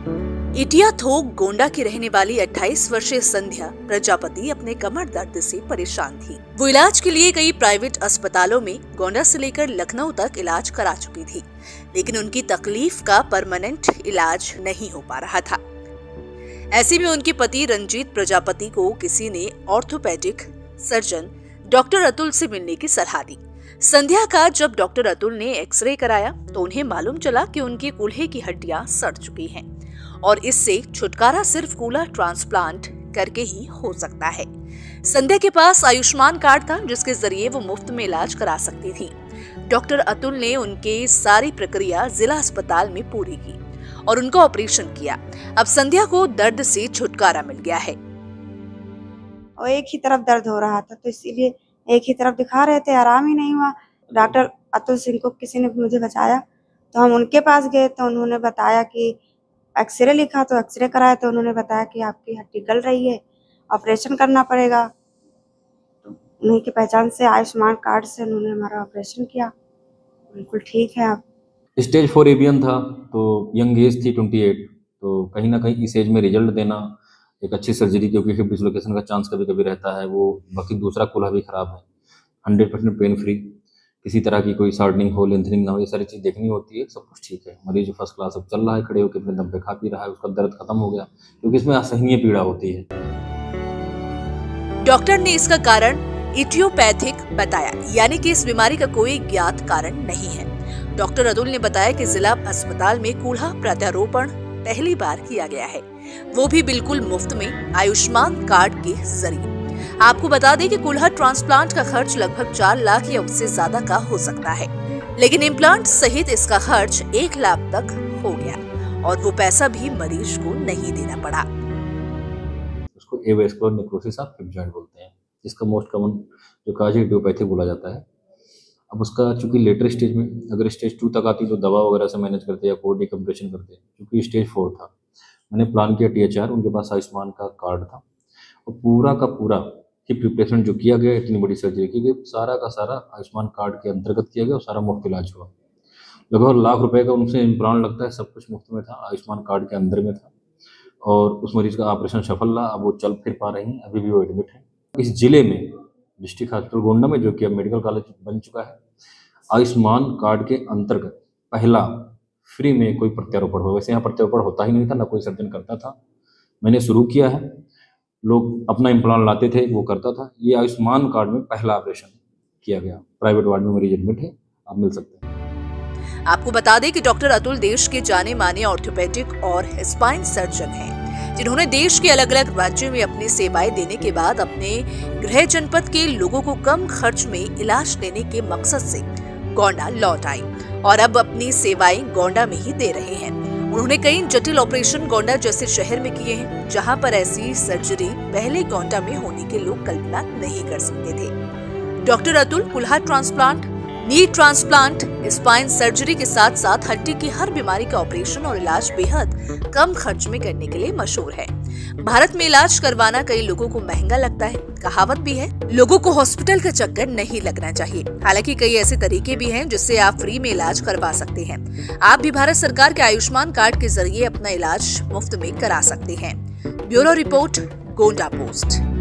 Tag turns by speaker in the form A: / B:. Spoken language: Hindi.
A: इटिया थोक गोंडा की रहने वाली 28 वर्षीय संध्या प्रजापति अपने कमर दर्द से परेशान थी। वो इलाज के लिए कई प्राइवेट अस्पतालों में गोंडा से लेकर लखनऊ तक इलाज करा चुकी थी, लेकिन उनकी तकलीफ का परमानेंट इलाज नहीं हो पा रहा था। ऐसे में उनके पति रंजीत प्रजापति को किसी ने ऑर्थोपेडिक सर्जन डॉक्टर अतुल से मिलने की सलाह दी। संध्या का जब डॉक्टर अतुल ने एक्सरे कराया तो उन्हें मालूम चला कि उनकी कूल्हे की हड्डियां सड़ चुकी हैं और इससे छुटकारा सिर्फ कूल्हा ट्रांसप्लांट करके ही हो सकता है। संध्या के पास आयुष्मान कार्ड था, जिसके जरिए वो मुफ्त में इलाज करा सकती थी। डॉक्टर अतुल ने उनके सारी प्रक्रिया जिला अस्पताल में पूरी की और उनका ऑपरेशन किया। अब संध्या को दर्द से छुटकारा मिल गया है।
B: और एक ही तरफ दर्द हो रहा था, तो इसीलिए एक ही तरफ दिखा रहे थे, आराम ही नहीं हुआ। डॉक्टर अतुल सिंह को किसी ने मुझे बचाया, तो हम उनके पास गए तो उन्होंने बताया कि एक्सरे लिखा, तो एक्सरे कराया तो उन्होंने बताया कि आपकी हड्डी गल रही है, ऑपरेशन करना पड़ेगा। तो उन्हीं की पहचान से आयुष्मान कार्ड से उन्होंने हमारा ऑपरेशन किया। बिल्कुल ठीक है। आप
C: स्टेज 4 एवियन था, तो यंग एज थी 28, तो कहीं ना कहीं इस एज में रिजल्ट देना एक अच्छी सर्जरी, क्योंकि हिप डिसलोकेशन का चांस कभी कभी रहता है। वो बाकी दूसरा कूल्हा भी खराब है, 100% पेन फ्री, किसी तरह की कोई शार्डनिंग हो, लेंथनिंग ना हो, ये सारी चीज़ देखनी होती है। सब कुछ ठीक है, मरीज फर्स्ट क्लास अब चल रहा है, खड़े होकर अपने दम पे खा पी रहा है, उसका दर्द खत्म हो गया, क्योंकि इसमें असहनीय पीड़ा होती है।
A: डॉक्टर ने इसका कारण इटियोपैथिक बताया, यानी कि इस बीमारी का कोई ज्ञात कारण नहीं है। डॉक्टर अतुल ने बताया कि जिला अस्पताल में कूल्हा प्रत्यारोपण पहली बार किया गया है, वो भी बिल्कुल मुफ्त में आयुष्मान कार्ड के जरिए। आपको बता दें कि कूल्हा ट्रांसप्लांट का खर्च लगभग 4 लाख या उससे ज्यादा का हो सकता है, लेकिन इम्प्लांट सहित इसका खर्च 1 लाख तक हो गया और वो पैसा भी मरीज को नहीं देना पड़ा।
C: उसको avascular necrosis of hip joint बोलते हैं, जिसका मोस्ट कॉमन जो काज है इडियोपैथिक बोला जाता है। अब उसका चूंकि लेटर स्टेज में, अगर स्टेज 2 तक आती तो दवा वगैरह से मैनेज करते या कोड डिकम्प्रेशन करते, क्योंकि स्टेज 4 था। मैंने प्लान किया THR, उनके पास आयुष्मान का कार्ड था और पूरा का पूरा हिप रिप्लेसमेंट जो किया गया, इतनी बड़ी सर्जरी की गई, सारा का सारा आयुष्मान कार्ड के अंतर्गत किया गया और सारा मुफ्त इलाज हुआ। लगभग लाख रुपए का उनसे इम्प्लांट लगता है, सब कुछ मुफ्त में था, आयुष्मान कार्ड के अंदर में था और उस मरीज का ऑपरेशन सफल रहा। अब वो चल फिर पा रही हैं, अभी भी वो एडमिट है इस जिले में, डिस्ट्रिक्ट हॉस्पिटल गोंडा में, जो कि अब मेडिकल कॉलेज बन चुका है। आयुष्मान कार्ड के अंतर्गत पहला फ्री में कोई प्रत्यारोपण हो। वैसे यहाँ प्रत्यारोपण होता ही नहीं था, ना कोई सर्जन करता था। मैंने शुरू किया है, लोग अपना इम्प्लांट लाते थे, वो करता था। ये आयुष्मान कार्ड में पहला ऑपरेशन किया गया। प्राइवेट वार्ड में मरीज एडमिट है, आप मिल सकते हैं।
A: आपको बता दें कि डॉक्टर अतुल देश के जाने माने ऑर्थोपेडिक और स्पाइन सर्जन हैं, जिन्होंने देश के अलग अलग राज्यों में अपनी सेवाएं देने के बाद अपने गृह जनपद के लोगों को कम खर्च में इलाज देने के मकसद से गोंडा लौट आई और अब अपनी सेवाएं गोंडा में ही दे रहे हैं। उन्होंने कई जटिल ऑपरेशन गोंडा जैसे शहर में किए हैं, जहां पर ऐसी सर्जरी पहले गोंडा में होने के लोग कल्पना नहीं कर सकते थे। डॉक्टर अतुल कूल्हा transplant, knee transplant, spine surgery के साथ साथ हड्डी की हर बीमारी का ऑपरेशन और इलाज बेहद कम खर्च में करने के लिए मशहूर है। भारत में इलाज करवाना कई लोगों को महंगा लगता है। कहावत भी है, लोगों को हॉस्पिटल का चक्कर नहीं लगना चाहिए। हालांकि कई ऐसे तरीके भी हैं जिससे आप फ्री में इलाज करवा सकते हैं। आप भी भारत सरकार के आयुष्मान कार्ड के जरिए अपना इलाज मुफ्त में करा सकते हैं। Bureau report, Gonda post.